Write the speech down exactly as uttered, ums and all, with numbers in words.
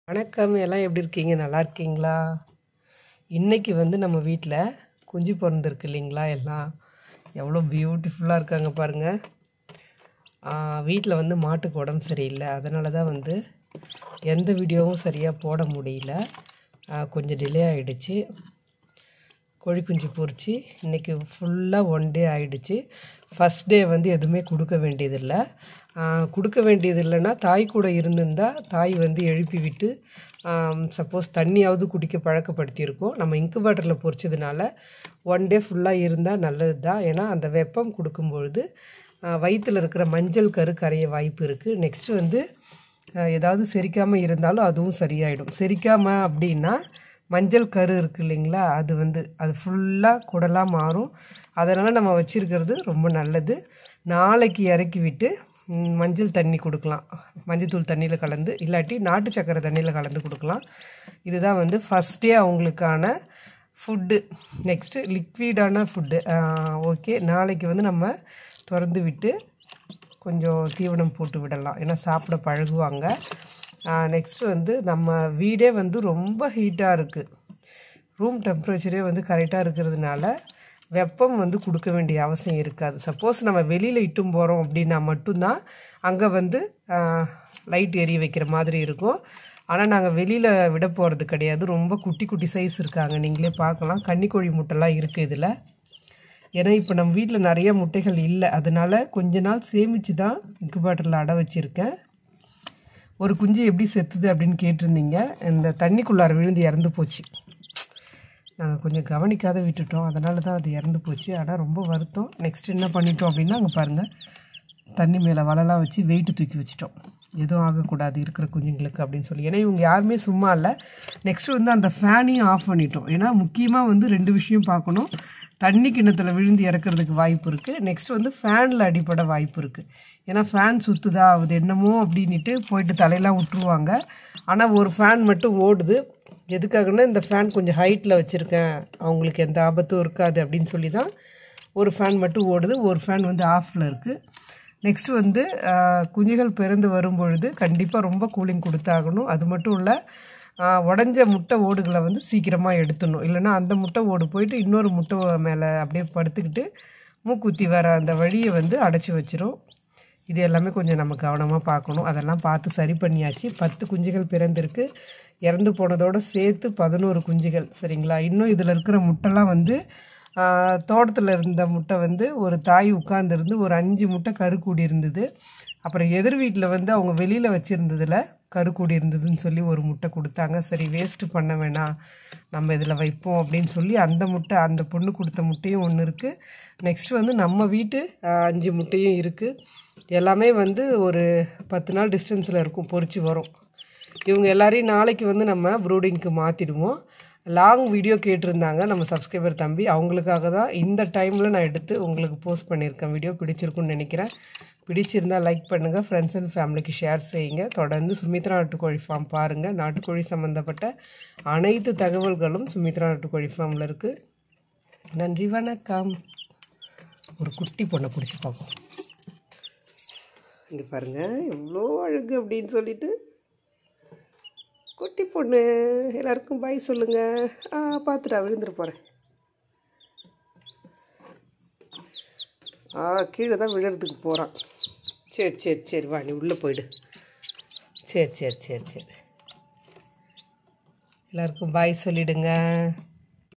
வணக்கம், எல்லாம் எப்படி இருக்கீங்க? நல்லா இருக்கீங்களா? இன்றைக்கி வந்து நம்ம வீட்டில் குஞ்சு பிறந்திருக்கு இல்லைங்களா? எல்லாம் எவ்வளோ பியூட்டிஃபுல்லாக இருக்காங்க பாருங்கள். வீட்டில் வந்து மாட்டுக்கு உடம்பு சரியில்லை, அதனால தான் வந்து எந்த வீடியோவும் சரியாக போட முடியல. கொஞ்சம் டிலே ஆகிடுச்சு. கோழி குஞ்சு பொரிச்சு இன்றைக்கி ஃபுல்லாக ஒன் டே ஆகிடுச்சு. ஃபஸ்ட் டே வந்து எதுவுமே கொடுக்க வேண்டியதில்லை. கொடுக்க வேண்டியது இல்லைன்னா தாய் கூட இருந்திருந்தால் தாய் வந்து எழுப்பி விட்டு சப்போஸ் தண்ணியாவது குடிக்க பழக்கப்படுத்தியிருக்கோம். நம்ம இன்குபேட்டரில் பொரிச்சதுனால ஒன் டே ஃபுல்லாக இருந்தால் நல்லது தான். ஏன்னா அந்த வெப்பம் கொடுக்கும்பொழுது வயிற்றில் இருக்கிற மஞ்சள் கரு கரைய வாய்ப்பு இருக்குது. நெக்ஸ்ட்டு வந்து ஏதாவது செரிக்காமல் இருந்தாலும் அதுவும் சரியாயிடும். செரிக்காமல் அப்படின்னா மஞ்சள் கரு இருக்குது இல்லைங்களா, அது வந்து அது ஃபுல்லாக குடலாக மாறும். அதனால் நம்ம வச்சுருக்கிறது ரொம்ப நல்லது. நாளைக்கு இறக்கி விட்டு மஞ்சள் தண்ணி கொடுக்கலாம், மஞ்சள் தண்ணியில் கலந்து, இல்லாட்டி நாட்டு சக்கரை தண்ணியில் கலந்து கொடுக்கலாம். இதுதான் வந்து ஃபஸ்ட்டே அவங்களுக்கான ஃபுட்டு. நெக்ஸ்ட்டு லிக்விடான ஃபுட்டு. ஓகே, நாளைக்கு வந்து நம்ம திறந்து விட்டு கொஞ்சம் தீவனம் போட்டு விடலாம், ஏன்னா சாப்பிட பழகுவாங்க. நெக்ஸ்ட்டு வந்து நம்ம வீடே வந்து ரொம்ப ஹீட்டாக இருக்குது. ரூம் டெம்பரேச்சரே வந்து கரெக்டாக இருக்கிறதுனால வெப்பம் வந்து கொடுக்க வேண்டிய அவசியம் இருக்காது. சப்போஸ் நம்ம வெளியில் இட்டும் போகிறோம் அப்படின்னா மட்டும்தான் அங்கே வந்து லைட் எரிய வைக்கிற மாதிரி இருக்கும். ஆனால் நாங்கள் வெளியில் விட போகிறது கிடையாது. ரொம்ப குட்டி குட்டி சைஸ் இருக்காங்க, நீங்களே பார்க்கலாம். கன்னிக்கோழி முட்டைலாம் இருக்குது இதில். ஏன்னா இப்போ நம்ம வீட்டில் நிறைய முட்டைகள் இல்லை, அதனால் கொஞ்ச நாள் சேமித்து தான் இன்குபேட்டரில் அடை வச்சுருக்கேன். ஒரு குஞ்சு எப்படி செத்துது அப்படின்னு கேட்டிருந்தீங்க. இந்த தண்ணிக்குள்ளார விழுந்து இறந்து போச்சு. நாங்கள் கொஞ்சம் கவனிக்காத விட்டுட்டோம், அதனால தான் அது இறந்து போச்சு. ஆனால் ரொம்ப வருத்தம். நெக்ஸ்ட் என்ன பண்ணிட்டோம் அப்படின்னா, அங்கே பாருங்கள், தண்ணி மேலே வலைலாம் வச்சு வெயிட்டு தூக்கி வச்சிட்டோம். எதுவும் ஆகக்கூடாது இருக்கிற குஞ்சுங்களுக்கு அப்படின்னு சொல்லி. ஏன்னா இவங்க யாருமே சும்மா இல்லை. நெக்ஸ்ட்டு வந்து அந்த ஃபேனையும் ஆஃப் பண்ணிட்டோம். ஏன்னா முக்கியமாக வந்து ரெண்டு விஷயம் பார்க்கணும். தண்ணி கிண்ணத்தில் விழுந்து இறக்கிறதுக்கு வாய்ப்பு இருக்குது. நெக்ஸ்ட் வந்து ஃபேனில் அடிப்பட வாய்ப்பு இருக்குது. ஏன்னா ஃபேன் சுற்றுதா அது என்னமோ அப்படின்ட்டு போயிட்டு தலையெல்லாம் விட்டுருவாங்க. ஆனால் ஒரு ஃபேன் மட்டும் ஓடுது. எதுக்காகன்னா இந்த ஃபேன் கொஞ்சம் ஹைட்டில் வச்சுருக்கேன், அவங்களுக்கு எந்த ஆபத்தும் இருக்காது அப்படின்னு சொல்லி தான் ஒரு ஃபேன் மட்டும் ஓடுது. ஒரு ஃபேன் வந்து ஆஃபில் இருக்குது. நெக்ஸ்ட்டு வந்து குஞ்சுகள் பிறந்து வரும்பொழுது கண்டிப்பாக ரொம்ப கூலிங் கொடுத்தாகணும். அது மட்டும் இல்லை, உடஞ்ச முட்டை ஓடுகளை வந்து சீக்கிரமாக எடுத்துடணும். இல்லைன்னா அந்த முட்டை ஓடு போயிட்டு இன்னொரு முட்டை மேலே அப்படியே படுத்துக்கிட்டு மூக்குத்தி வர அந்த வழியை வந்து அடைச்சி வச்சிரும். இது எல்லாமே கொஞ்சம் நம்ம கவனமாக பார்க்கணும். அதெல்லாம் பார்த்து சரி பண்ணியாச்சு. பத்து குஞ்சுகள் பிறந்திருக்கு. இறந்து போனதோடு சேர்த்து பதினோரு குஞ்சுகள், சரிங்களா? இன்னும் இதில் இருக்கிற முட்டைலாம் வந்து தோட்டத்தில் இருந்த முட்டை வந்து ஒரு தாய் உட்கார்ந்துருந்து ஒரு அஞ்சு முட்டை கரு கூடி இருந்தது. அப்புறம் எதிர் வீட்டில் வந்து அவங்க வெளியில் வச்சுருந்ததில் கரு கூடி இருந்ததுன்னு சொல்லி ஒரு முட்டை கொடுத்தாங்க. சரி, வேஸ்ட்டு பண்ண வேணாம், நம்ம இதில் வைப்போம் அப்படின்னு சொல்லி அந்த முட்டை, அந்த பொண்ணு கொடுத்த முட்டையும் ஒன்று இருக்குது. நெக்ஸ்ட்டு வந்து நம்ம வீட்டு அஞ்சு முட்டையும் இருக்குது. எல்லாமே வந்து ஒரு பத்து நாள் டிஸ்டன்ஸில் இருக்கும், பொறிச்சு வரும். இவங்க எல்லாரையும் நாளைக்கு வந்து நம்ம ப்ரூடிங்க்கு மாற்றிடுவோம். லாங் வீடியோ கேட்டிருந்தாங்க நம்ம சப்ஸ்கிரைபர் தம்பி, அவங்களுக்காக தான் இந்த டைமில் நான் எடுத்து உங்களுக்கு போஸ்ட் பண்ணியிருக்கேன். வீடியோ பிடிச்சிருக்குன்னு நினைக்கிறேன். பிடிச்சிருந்தால் லைக் பண்ணுங்கள், ஃப்ரெண்ட்ஸ் அண்ட் ஃபேமிலிக்கு ஷேர் செய்யுங்க. தொடர்ந்து சுமித்ரா நாட்டுக்கோழி ஃபார்ம் பாருங்கள். நாட்டுக்கோழி சம்மந்தப்பட்ட அனைத்து தகவல்களும் சுமித்ரா நாட்டுக்கோழி ஃபார்மில் இருக்குது. நன்றி, வணக்கம். ஒரு குட்டி பொண்ணை பிடிச்சி பார்ப்போம். இங்கே பாருங்கள், எவ்வளோ அழகு அப்படின்னு சொல்லிட்டு குட்டி பொண்ணு. எல்லாருக்கும் பாய் சொல்லுங்கள். ஆ பார்த்துட்டா, விழுந்துட்டு போகிறேன். ஆ கீழே தான் விழுறதுக்கு போகிறான். சரி சரி சரி வா, நீ உள்ளே போயிடு. சரி சரி சரி சரி எல்லாருக்கும் பாய் சொல்லிவிடுங்க.